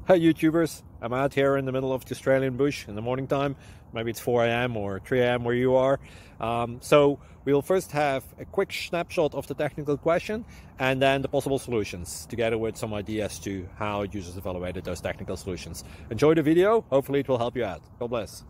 Hi YouTubers, I'm out here in the middle of the Australian bush in the morning time. Maybe it's 4 a.m. or 3 a.m. where you are. So we'll first have a quick snapshot of the technical question and then the possible solutions, together with some ideas to how users evaluated those technical solutions. Enjoy the video, hopefully it will help you out. God bless.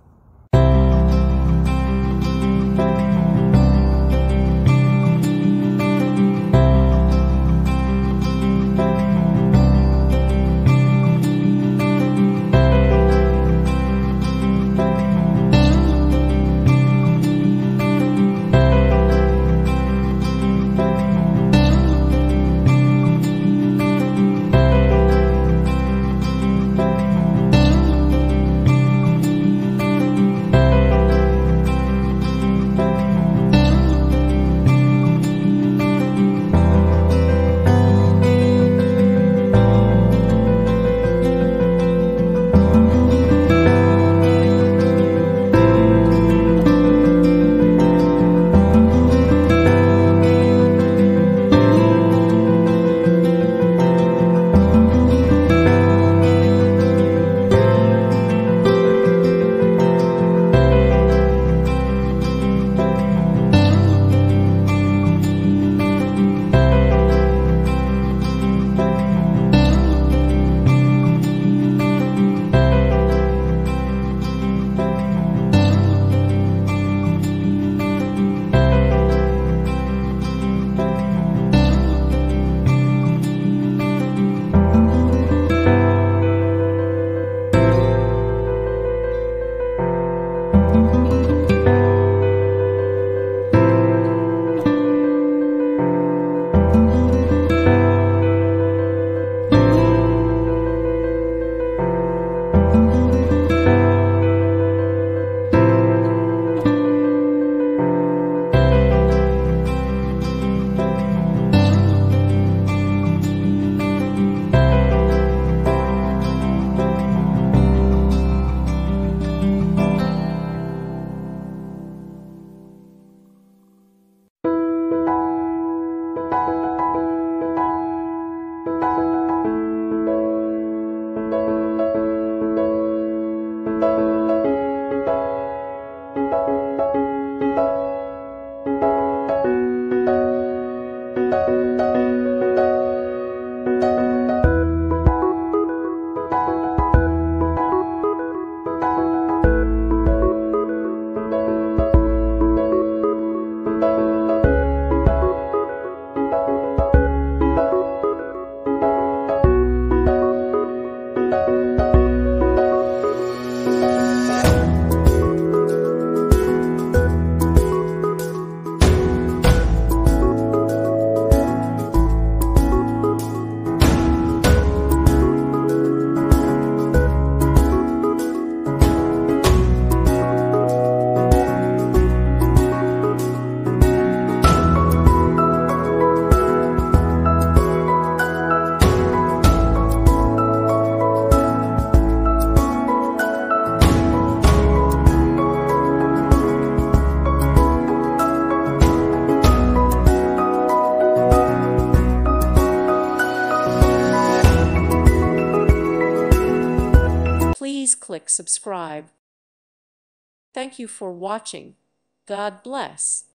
Please click subscribe. Thank you for watching. God bless.